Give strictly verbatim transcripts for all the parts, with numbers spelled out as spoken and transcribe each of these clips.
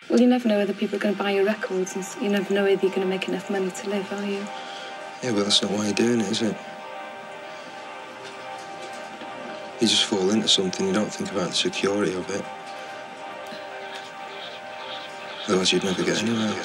Well, you never know whether people are going to buy your records, and you never know whether you're going to make enough money to live, are you? Yeah, well, that's not why you're doing it, is it? You just fall into something, you don't think about the security of it. Otherwise you'd never get anywhere.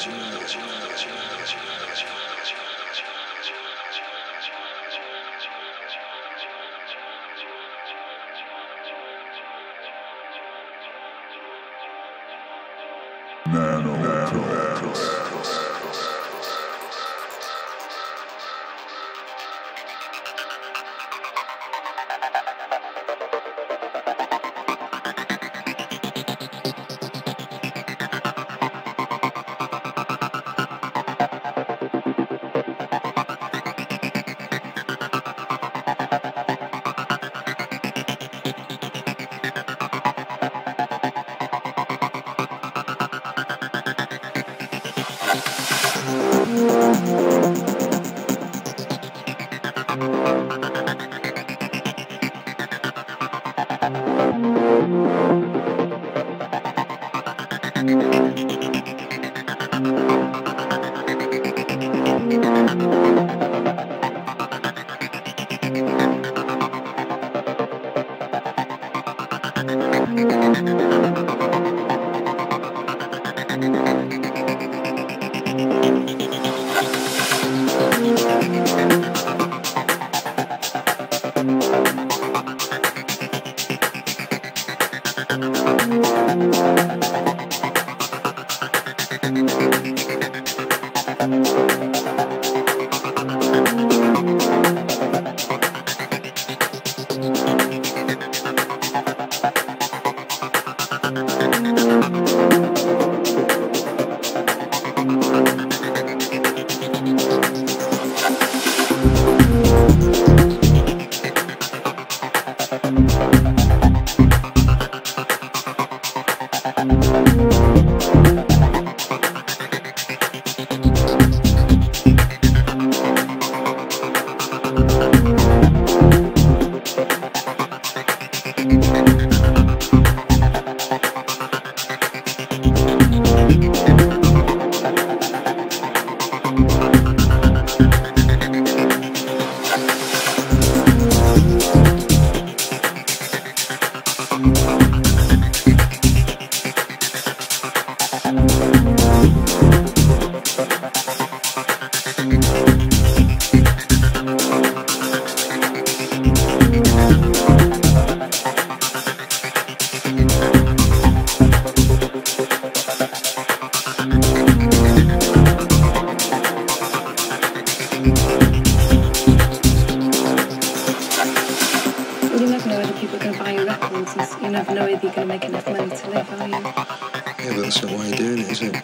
You never know whether you're going to make enough money to live, are you? Yeah, but that's not why you're doing it, is it?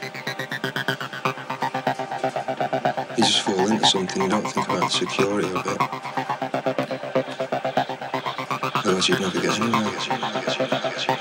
You just fall into something, you don't think about the security of it. Otherwise you'd never get anywhere.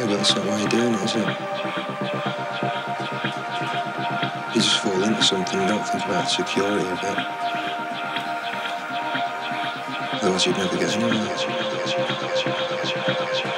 but that's not why you're doing it, is it? You just fall into something, you don't think about the security of it. Otherwise you'd never get anywhere.